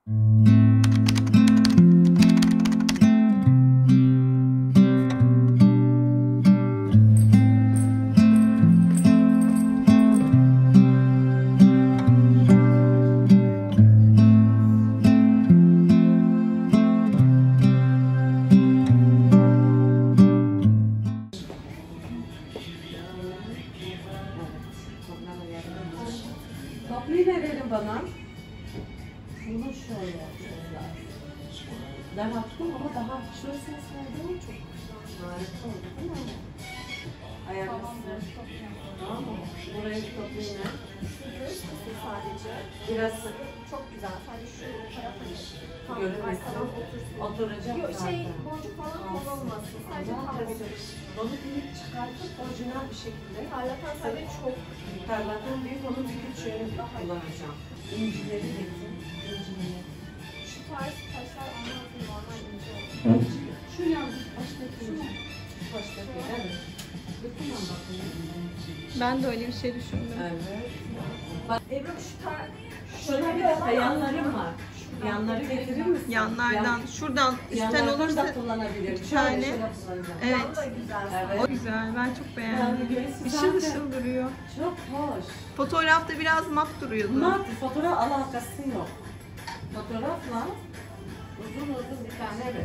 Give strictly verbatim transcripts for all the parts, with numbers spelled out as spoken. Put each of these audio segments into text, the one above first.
Tatlıyı da verin bana. Bunu şöyle yapacağız lazım. Daha tuttum ama daha şurasını sardım çok harika oldu değil mi? Ayarlasın. Tamam mı? Buraya tatlıyı ne? Sadece. Biraz Çok güzel. Sadece şu tarafa tam görünmesin. arkadan otursun. Oturacak Yok zaten. şey boncuk falan kullanılmasın. Sadece tam oturur. Onu büyük çıkartıp orijinal bir şekilde Parlatan sadece çok tarladan büyük onu bir küçüğünü kullanacağım. İncileri getir. İncileri. şu tarz taşlar anlatın normal ince olur. Şu yalnız baştaki şu mu? Baştaki evet. Bakın bakın. Ben de öyle bir şey düşündüm. Evet. Ebru şu tarz Şöyle bir dakika yanlarım var. Yanları getirir misin? Yanlardan, şuradan üstten Yanlardan olursa da kullanabilirim. bir Şöyle tane. şöyle kullanacağım. evet. da güzel. Evet. O güzel. Ben çok Yani beğendim. gerisi Işıl zaten ışıl duruyor. çok hoş. Fotoğrafta biraz mat duruyordu. Mat fotoğraf alakası yok. Fotoğrafla uzun uzun bir tane evet.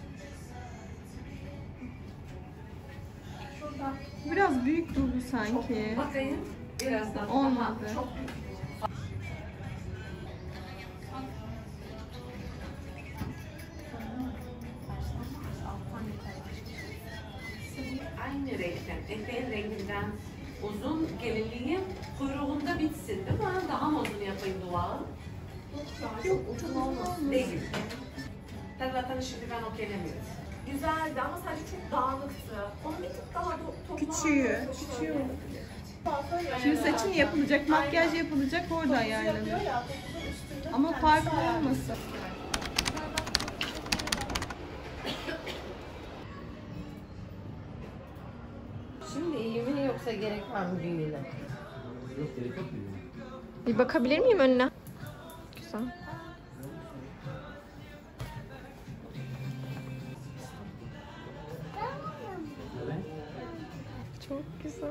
Şurada Biraz büyük durdu sanki. Bakayım biraz daha. Olmadı. çok Aynı renkten, eteğin renginden uzun gelinliğim kuyruğunda bitsin değil mi? Daha mı uzun yapayım duvağını? Yok uzun olmasın. Değil. Tarlatanı şimdi ben okeylemiyorum. Güzeldi ama sadece çok dağınıktı. Onu bir tık daha to Küçüğü, küçüğü. Şimdi saçın yapılacak, makyaj yapılacak, orada ayarlanıyor. Ama farklı olmasın. Şimdi iyi mi yoksa gerek var mı büyüğüne? Yok gerek yok mu? Bir bakabilir miyim önüne? Güzel. Evet. Çok güzel.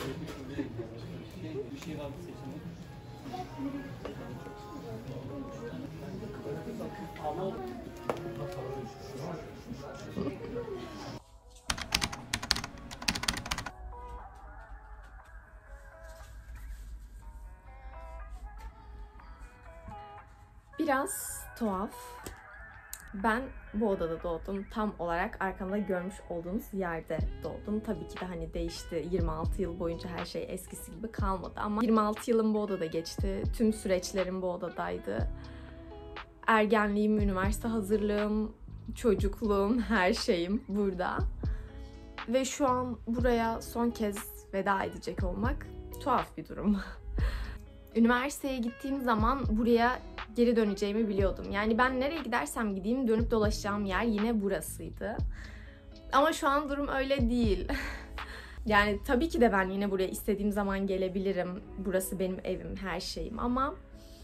Bir şey vardı seçenek. Ama Biraz tuhaf. Ben bu odada doğdum. Tam olarak arkamda görmüş olduğunuz yerde doğdum. Tabii ki de hani değişti. yirmi altı yıl boyunca her şey eskisi gibi kalmadı ama yirmi altı yılım bu odada geçti. Tüm süreçlerim bu odadaydı. Ergenliğim, üniversite hazırlığım, çocukluğum, her şeyim burada. Ve şu an buraya son kez veda edecek olmak tuhaf bir durum. Üniversiteye gittiğim zaman buraya geri döneceğimi biliyordum. Yani ben nereye gidersem gideyim dönüp dolaşacağım yer yine burasıydı. Ama şu an durum öyle değil. Yani tabii ki de ben yine buraya istediğim zaman gelebilirim. Burası benim evim, her şeyim ama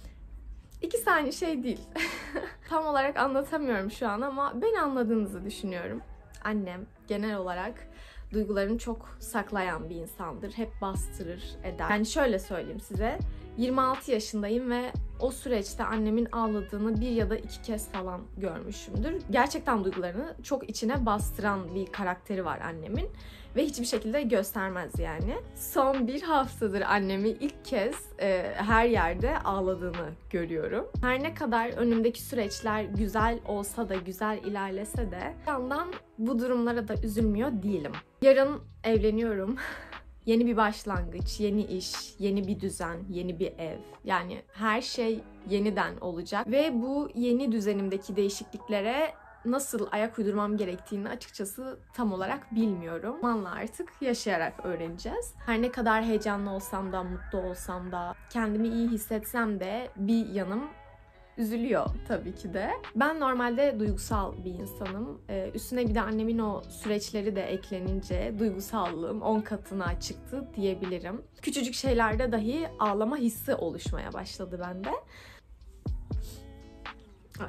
ikisi aynı şey değil. Tam olarak anlatamıyorum şu an ama beni anladığınızı düşünüyorum. Annem genel olarak duygularını çok saklayan bir insandır. Hep bastırır, eder. Yani şöyle söyleyeyim size. yirmi altı yaşındayım ve o süreçte annemin ağladığını bir ya da iki kez falan görmüşümdür. Gerçekten duygularını çok içine bastıran bir karakteri var annemin. Ve hiçbir şekilde göstermez yani. Son bir haftadır annemi ilk kez e, her yerde ağladığını görüyorum. Her ne kadar önümdeki süreçler güzel olsa da, güzel ilerlese de bir yandan bu durumlara da üzülmüyor değilim. Yarın evleniyorum. Yeni bir başlangıç, yeni iş, yeni bir düzen, yeni bir ev. Yani her şey yeniden olacak. Ve bu yeni düzenimdeki değişikliklere nasıl ayak uydurmam gerektiğini açıkçası tam olarak bilmiyorum. Zamanla artık yaşayarak öğreneceğiz. Her ne kadar heyecanlı olsam da, mutlu olsam da, kendimi iyi hissetsem de bir yanım üzülüyor tabii ki de. Ben normalde duygusal bir insanım. Ee, üstüne bir de annemin o süreçleri de eklenince duygusallığım on katına çıktı diyebilirim. Küçücük şeylerde dahi ağlama hissi oluşmaya başladı bende.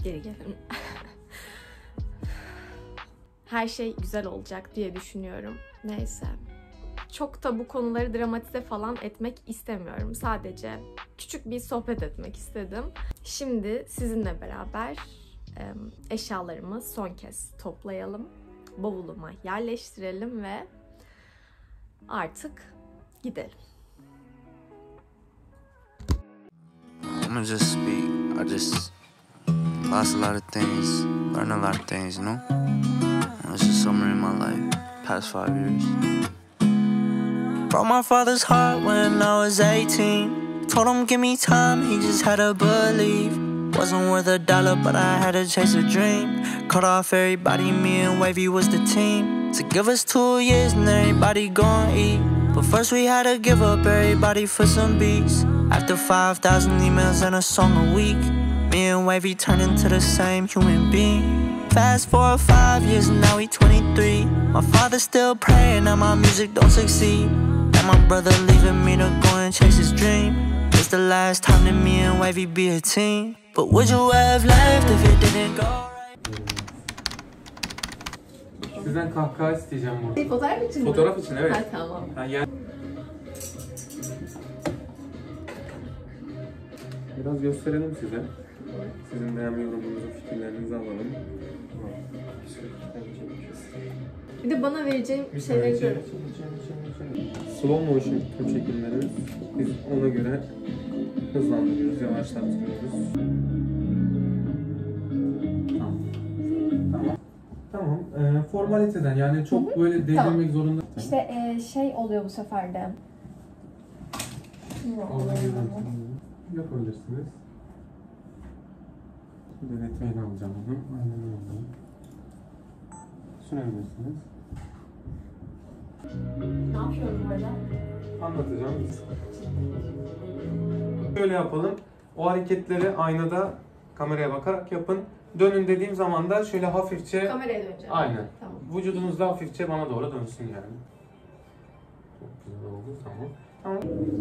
Geri gelin. Her şey güzel olacak diye düşünüyorum. Neyse. Çok da bu konuları dramatize falan etmek istemiyorum. Sadece küçük bir sohbet etmek istedim. Şimdi sizinle beraber eşyalarımı son kez toplayalım. Bavuluma yerleştirelim ve artık gidelim. I'ma just speak. I just lost a lot of things, learned a lot of things, you know? It's just summary in my life, past five years. Broke my father's heart when I was eighteen. Told him give me time, he just had to believe. Wasn't worth a dollar, but I had to chase a dream. Cut off everybody, me and Wavy was the team. To give us two years and everybody gon' eat. But first we had to give up everybody for some beats. After five thousand emails and a song a week, me and Wavy turned into the same human being. Fast forward five years and now we twenty-three. My father's still praying that my music don't succeed. And my brother leaving me to go and chase his dream. It's the last time that me and Wavy be a team. But would you have left if it didn't go right? Sizden kahkaha isteyeceğim burada. Fotoğraf için mi? Fotoğraf için evet. Ha, tamam. Ha, yer... Biraz gösterelim size. Sizin de hem yorumunuzu, fikirlerinizi alalım. Bir de bana vereceğim Bir şeyleri saniye, de... çek, çek, çek, çek, çek. Slow motion tüm çekimlerimiz. Biz ona göre hızlandırıyoruz, yavaşlattırıyoruz. Tamam. Tamam. Tamam. Ee, formaliteden yani çok Hı hı. böyle değdirmek Tamam. zorunda. İşte e, şey oluyor bu sefer de. Orada yapabilirsiniz. Denetmeyi alacağım onu. Aynen öyle. Sürebilirsiniz. Ne yapıyoruz burada? Anlatacağım biz. Şöyle yapalım. O hareketleri aynada kameraya bakarak yapın. Dönün dediğim zaman da şöyle hafifçe... Kameraya döneceğim. Aynen. Tamam. Vücudunuz da hafifçe bana doğru dönsün yani. Çok güzel oldu. Tamam. Tamam.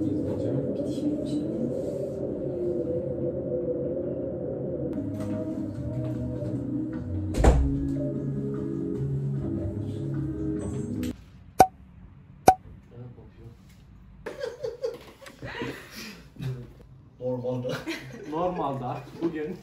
Normalde. Normalde bugün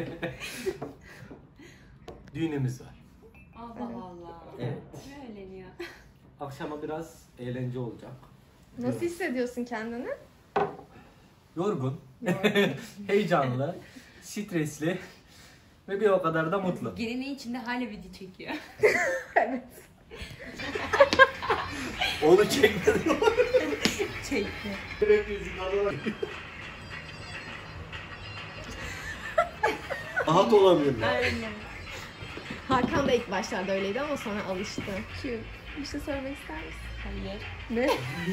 düğünümüz var. Allah Allah. Evet. Ne eğleniyor? Akşama biraz eğlence olacak. Nasıl hissediyorsun kendini? Yorgun, heyecanlı, stresli ve bir o kadar da mutlu. Gelinin içinde hala video çekiyor. Onu çekmedim. Çekti. Direkt yüzük alarak. Rahat olamıyorum. Aynen. Hakan da ilk başlarda öyleydi ama sonra alıştı. Şu, bir şey söylemek ister misin? Hayır. Ne?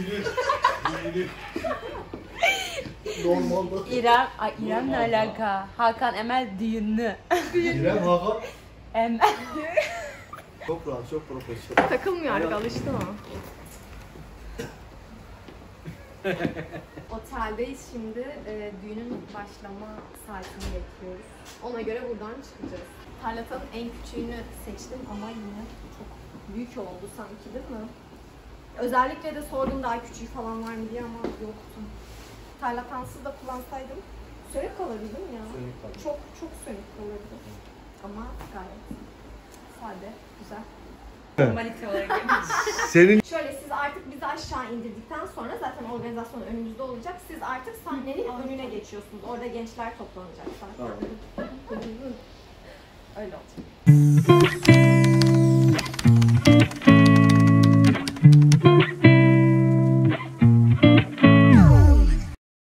Normalde. İrem, ay İrem ne alaka? Hakan Emel düğünlü. İrem Hakan. Emel. Çok rahat, çok profesyonel. Takılmıyor artık, alıştı mı? Oteldeyiz şimdi. E, düğünün başlama saatini bekliyoruz. Ona göre buradan çıkacağız. Tarlatanın en küçüğünü seçtim ama yine çok büyük oldu sanki, değil mi? Özellikle de sordum daha küçüğü falan var mı diye ama yoktu. Tarlatansız da kullansaydım sönük kalırdı değil mi ya? Sönük kalır. Çok çok sönük kalırdı. Ama gayet sade, güzel. Formalite olarak yapıyoruz. Senin Şöyle, siz artık bizi aşağı indirdikten sonra zaten organizasyon önümüzde olacak. Siz artık sahnenin önüne geçiyorsunuz. Orada gençler toplanacak zaten. Tamam. Öyle olacak.